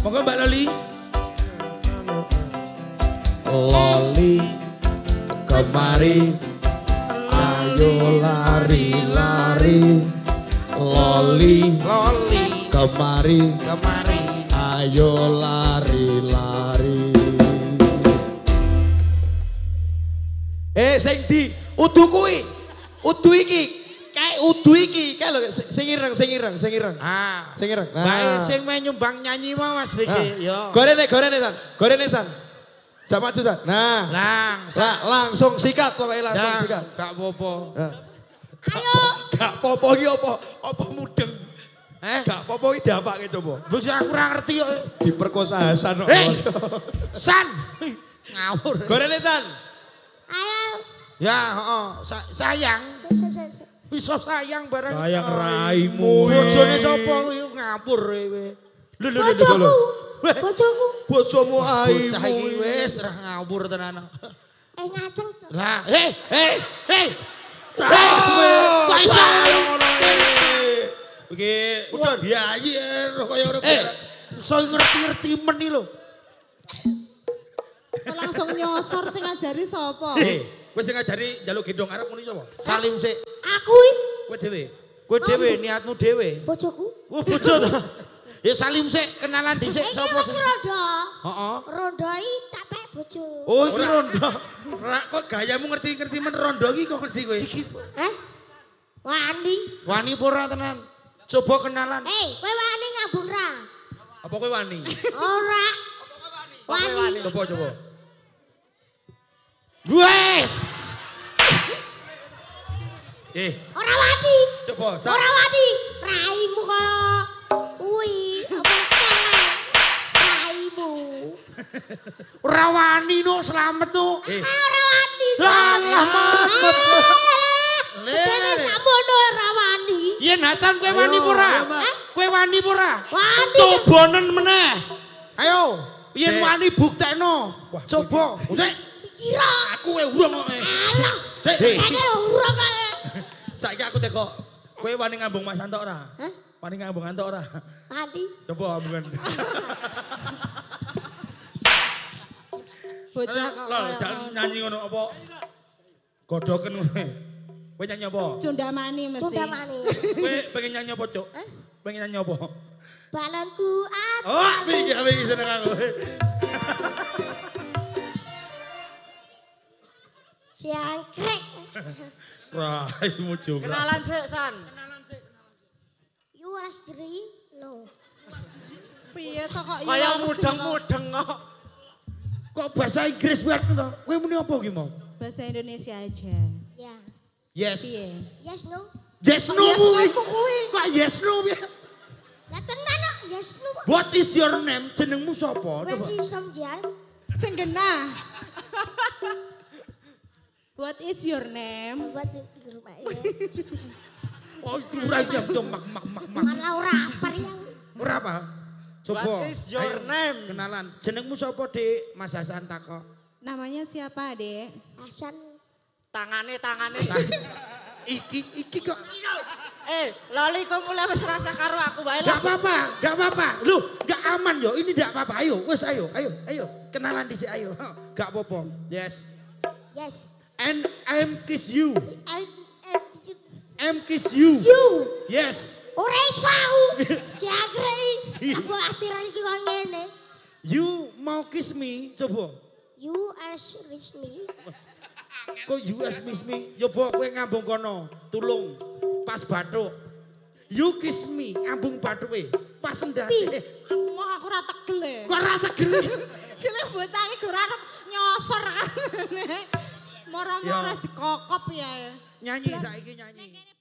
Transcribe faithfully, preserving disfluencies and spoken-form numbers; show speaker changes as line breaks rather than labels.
Monggo Mbak Loli.
Loli kemari, ayo lari-lari. Loli,
Loli
kemari,
kemari,
ayo lari-lari. Eh, sing di udu kuwi, udu iki, kayak udu iki, kayak lho, sing ireng, sing ireng, sing ireng.
ah,
Sing ireng.
baik sing main nyumbang nyanyi mah Mas Biki, yo.
Gorene, gorene san, gorene san. Sama maju san. Nah,
Lang,
Nah, langsung sikat pokoknya langsung
Lang,
sikat.
gak popo.
Nah.
Ayo.
Gak popo iki apa? Apa mudeng?
Eh,
Gak popo iki diapake coba?
bojo aku ora ngerti kok.
Diperkosa Hasan kok.
Hei, San, ngawur.
Gorene san.
Ayo.
Ya, heeh, Sa- sayang,
Se- se- se-
bisa sayang bareng.
Sayang raimu.
Bojone sapa kuwi ngawur kowe. Lho lho lho.
Bojoku. Bojoku.
Bojomu
Bocah iki
aimu.
wis ora ngawur tenan.
Eh ngaceng.
Lah, hei, hei, hei. Hei, kowe, kok iso?
Iki udah biayer kaya ora.
Eh, iso ngerti-ngerti men iki lho.
Langsung nyosor sing ngajari sapa?
Eh, kowe sing ngajari njaluk gendong arep muni sapa?
Salim sik.
Aku iki
Kowe dhewe.
Kowe dhewe niatmu dhewe.
bojoku.
Wah, bojo to. Ya salim sik, kenalan dhisik
Iki
sapa
wis
sih?
rondo.
Heeh.
Rondo iki tak pek bojo.
Oh, iki rondo.
Ora kok gayamu ngerti-ngerti men rondo iki kok ngerti kowe.
Eh? Wani.
Wani pura tenan. Coba kenalan.
Eh, kowe wani ngabung ra?
Apa kowe wani?
Ora. Wani.
Coba coba.
Wes.
Eh,
Ora wani.
coba sa.
Ora wani. Raimu kaya kuwi apa kelek. Raimu.
Ora wani no slamet no.
Eh,
Ah, ora wani.
Salah Mas.
Dene samono ora wani.
Yen Hasan kowe wani pura?
Hah?
Kowe wani pura?
Wani.
Cobanen meneh. Ayo, yen
Sik.
wani buktekno.
Wah,
Coba. Sik.
Kira.
aku wae urung kok. eh.
Alah.
Sik.
Kene ora kae.
Saiki aku tekok. Kowe wani ngambung Mas Anto ora?
Hah?
Wani ngambung Anto ora?
Wani.
Coba ambungan.
Bocah kok
Lho,
kaya
jangan
ngono.
nyanyi ngono apa? Godoken ngono. Kowe nyanyi apa?
Cundamani mesti.
Tunda mani.
Kowe pengen nyanyi apa, Cuk?
Hah?
Pengen nyanyi apa?
Balonku ada.
Oh, iki iki seneng aku.
Siangkrek.
Raimu juga.
Kenalan sik, San.
You are three? No.
Piye to kok iya
Kaya
warsi kok.
mudeng-mudeng kok. Kok bahasa Inggris banget to? Kowe muni apa ki mau?
Bahasa Indonesia aja.
Ya.
Yes.
Piye?
Yes, no.
Yes no
Yes,
kuwi.
no kuwi.
Kok yes no piye?
Ya tenan no. Yes, no.
What is your name? Jenengmu sapa? Coba.
Berarti sampean.
Sing genah. What is your name?
Buat di rumah ya.
Oh, itu ora yang dong mak mak mak mak.
Malah ora apa yang.
Ora apa? Coba.
What is your
Ayo,
name?
Kenalan. Jenengmu sapa, Dik? Mas Hasan takok.
Namanya siapa, Dek?
Hasan.
Tangane tangane.
Iki iki kok.
Eh, Loli kok mulai wis rasa karo aku wae
Gak
lah.
apa-apa, gak apa-apa. Lu gak aman yo. Ini gak apa-apa. Ayo, wes ayo, ayo, ayo. Kenalan dhisik ayo. Gak apa-apa. Yes.
Yes.
And I'm kiss you.
I, I,
I'm kiss you.
you.
Yes.
Ora iso. Siangkrek. Aku akhiran iki kok ngene.
You mau kiss me? Coba.
You are with me.
Kok you as miss me? Coba kowe ngambung kono. Tulung. Pas bathuk. You kiss me, ngambung bathuke. Pas endake.
Mau aku ora tegel e.
Kok ora tegel?
Kene bocah iki ora arep nyosor kan. Moro-moro
Ya.
wis dikokop ya.
Nyanyi saiki nyanyi.